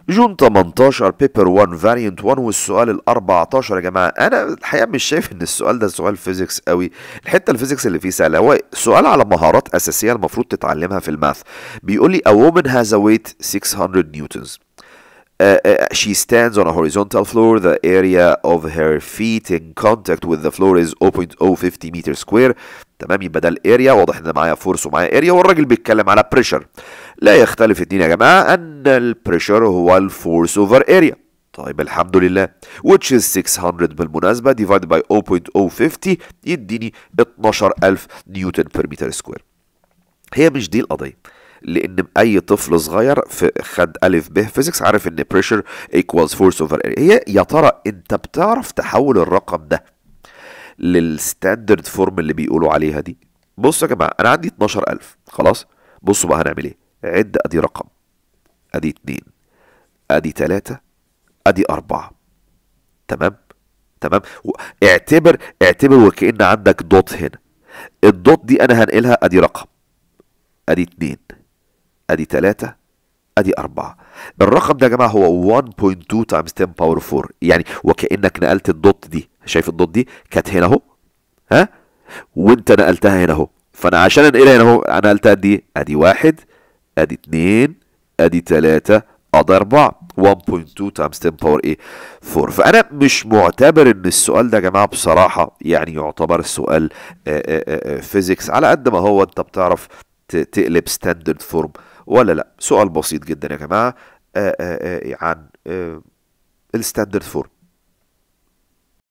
جون 18 بيبر 1 فاريانت 1 والسؤال ال 14 يا جماعه. انا الحقيقه مش شايف ان السؤال ده سؤال فيزيكس قوي، الحته الفيزيكس اللي فيه سهله، هو سؤال على مهارات اساسيه المفروض تتعلمها في الماث. بيقول لي a woman has a weight 600 newtons. She stands on a horizontal floor. The area of her feet in contact with the floor is 0.050 meter square. تمام، يبقى ده الاريا، واضح ان معايا فورس ومعايا اريا، والراجل بيتكلم على بريشر. لا يختلف اتنين يا جماعه ان البريشر هو الفورس اوفر اريا. طيب الحمد لله. which is 600 بالمناسبه divided by 0.050 يديني 12000 نيوتن بير متر سكوير. هي مش دي القضيه، لان اي طفل صغير في خد الف ب فيزيكس عارف ان pressure equals force over area. هي يا ترى انت بتعرف تحول الرقم ده للستاندرد فورم اللي بيقولوا عليها دي؟ بصوا يا جماعه، انا عندي 12000 خلاص. بصوا بقى هنعمل ايه. عد، ادي رقم، ادي 2، ادي 3، ادي 4. تمام تمام. اعتبر وكأن عندك دوت هنا. الدوت دي انا هنقلها، ادي رقم، ادي 2، ادي 3، ادي 4. الرقم ده يا جماعه هو 1.2 تايمز 10 باور 4، يعني وكأنك نقلت الدوت دي. شايف الدوت دي كانت هنا اهو، ها، وانت نقلتها هنا اهو. فانا عشان انقلها هنا اهو انا نقلتها دي، ادي 1، ادي 2، ادي 3، ادي 4. 1.2 تايمز 10 باور ايه 4. فانا مش معتبر ان السؤال ده يا جماعه بصراحه يعني يعتبر سؤال فيزيكس، على قد ما هو انت بتعرف تقلب ستاندرد فورم ولا لا. سؤال بسيط جدا يا جماعه عن الستاندرد فورم.